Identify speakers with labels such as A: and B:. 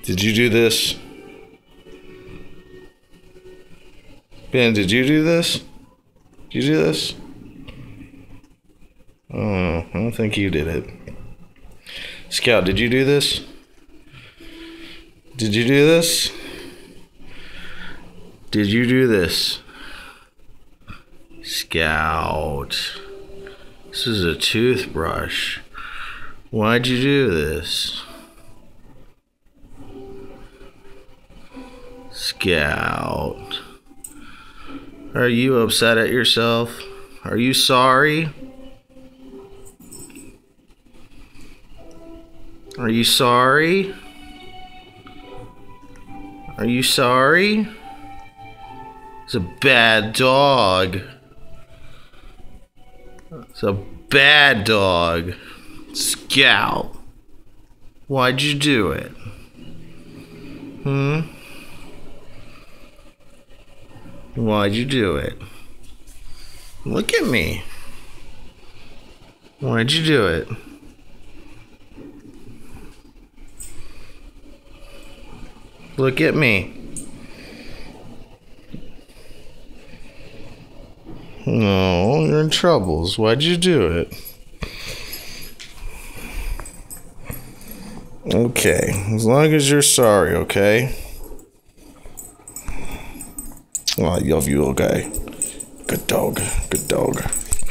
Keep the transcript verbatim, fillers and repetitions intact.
A: Did you do this? Ben, did you do this? Did you do this? Oh, I don't think you did it. Scout, did you do this? Did you do this? Did you do this? Scout. This is a toothbrush. Why'd you do this? Scout. Are you upset at yourself? Are you sorry? Are you sorry? Are you sorry? It's a bad dog. It's a bad dog. Scout. Why'd you do it? Hmm? Why'd you do it? Look at me. Why'd you do it? Look at me. No, you're in troubles. Why'd you do it? Okay, as long as you're sorry, okay? Well, I love you, okay? Good dog, good dog.